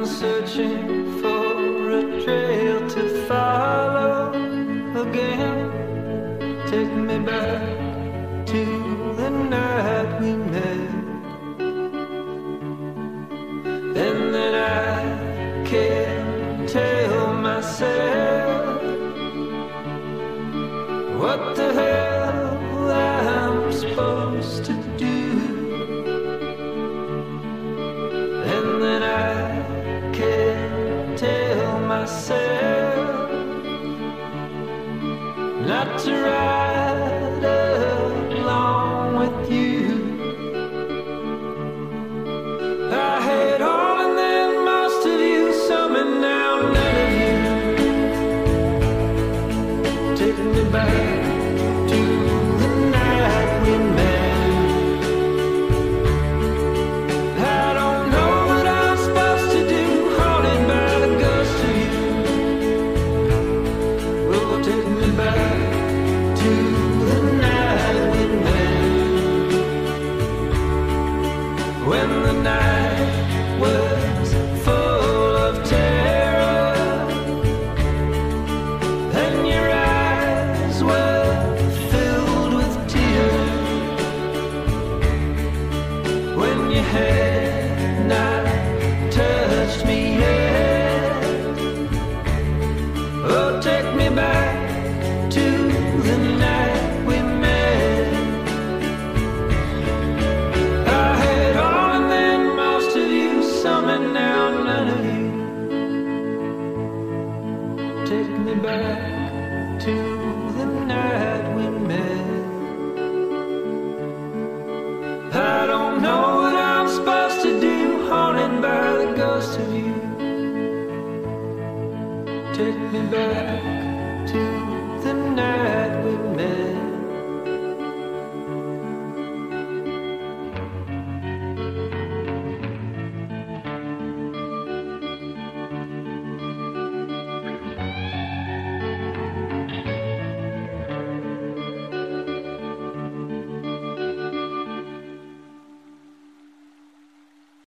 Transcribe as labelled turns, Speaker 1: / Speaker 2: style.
Speaker 1: searching for a trail to follow again. Take me back to the night we met, and then I can't tell myself what the hell I'm supposed to do. And then I can't tell myself not to ride along with you. I had all and then most of you, some and now none of you. Take me back to the night we met. I don't know what I'm supposed to do, haunted by the ghost of you. Oh, take me back to the night we met, when the night was full of terror and your eyes were filled with tears, when you had not touched me yet. Oh, take me back to the night we met. I had all and then most of you, some and now none of you. Take me back to the night we met. I don't know what I'm supposed to do, haunted by the ghost of you. Take me back to the night